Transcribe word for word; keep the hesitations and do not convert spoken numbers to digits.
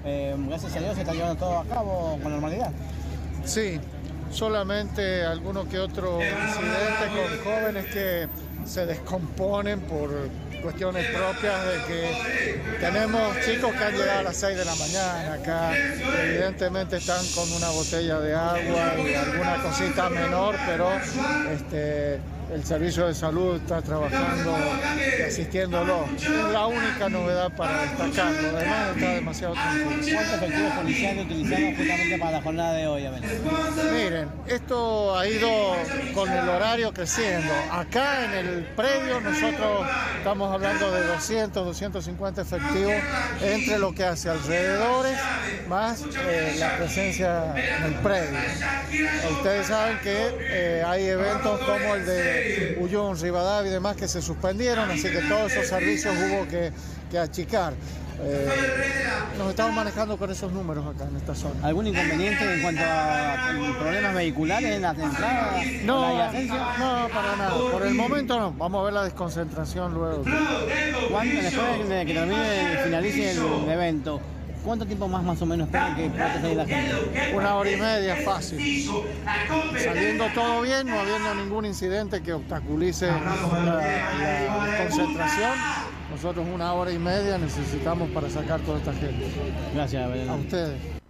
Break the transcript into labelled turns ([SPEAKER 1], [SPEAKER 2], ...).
[SPEAKER 1] Eh, gracias a Dios se está llevando todo a cabo con normalidad.
[SPEAKER 2] Sí, solamente alguno que otro incidente con jóvenes que se descomponen por cuestiones propias de que tenemos chicos que han llegado a las seis de la mañana acá, evidentemente están con una botella de agua y alguna cosita menor, pero este, el servicio de salud está trabajando y asistiéndolo. Es la única novedad para destacar, lo demás está demasiado tranquilo.
[SPEAKER 1] ¿Cuántos efectivos policiales utilizaron justamente para la jornada de hoy, Abel?
[SPEAKER 2] Miren, esto ha ido con el horario creciendo. Acá en el predio nosotros estamos hablando de doscientos, doscientos cincuenta efectivos entre lo que hace alrededores más eh, la presencia en el predio. Ustedes saben que eh, hay eventos como el de Uyun, Rivadavia y demás que se suspendieron, así que todos esos servicios hubo que, que achicar. Eh, nos estamos manejando con esos números acá en esta zona.
[SPEAKER 1] ¿Algún inconveniente en cuanto a problemas vehiculares en las entradas?
[SPEAKER 2] No,
[SPEAKER 1] ¿La adyacencia?
[SPEAKER 2] no, para nada. Por el momento no. Vamos a ver la desconcentración luego.
[SPEAKER 1] ¿Cuánto, después de que termine y finalice el evento, cuánto tiempo más más o menos esperan que pueda salir la gente?
[SPEAKER 2] Una hora y media, fácil. Saliendo todo bien, no habiendo ningún incidente que obstaculice la, la concentración. Nosotros una hora y media necesitamos para sacar toda esta gente.
[SPEAKER 1] Gracias, Abel.
[SPEAKER 2] A ustedes.